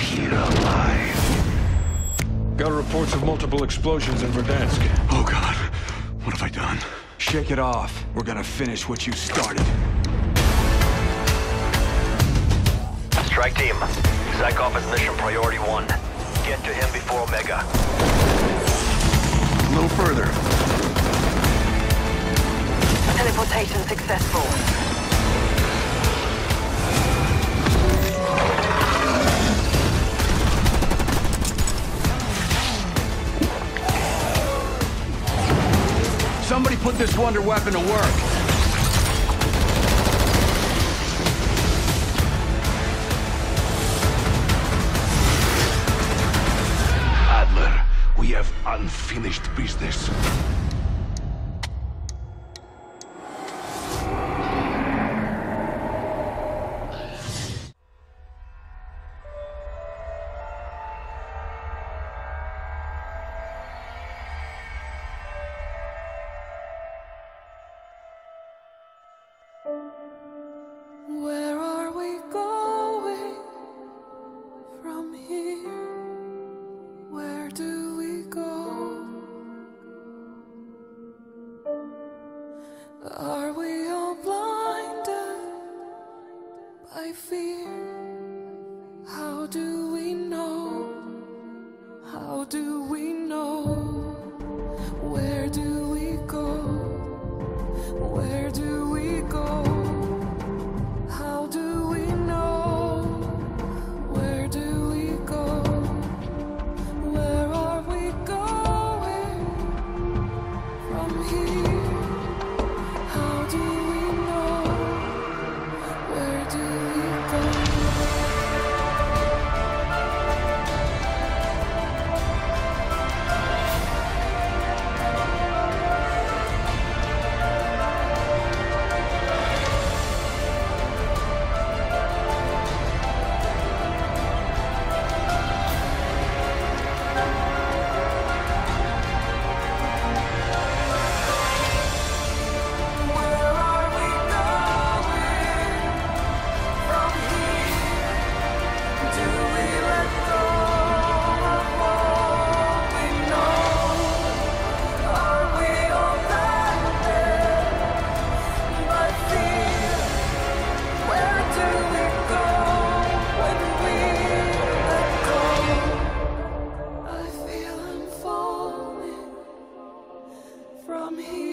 here alive. Got reports of multiple explosions in Verdansk. Oh God, what have I done? Shake it off. We're gonna finish what you started. Strike team, Zykov is mission priority 1. Get to him before Omega. A little further. Teleportation successful. Somebody put this wonder weapon to work. Adler, we have unfinished business. Where are we going from here? Where do we go? Are we all blinded by fear? How do we know? How do we know? Where do we go? Where do we go? How do we know? Where do we go? Where are we going from here? How do we know? Where do we go? From here.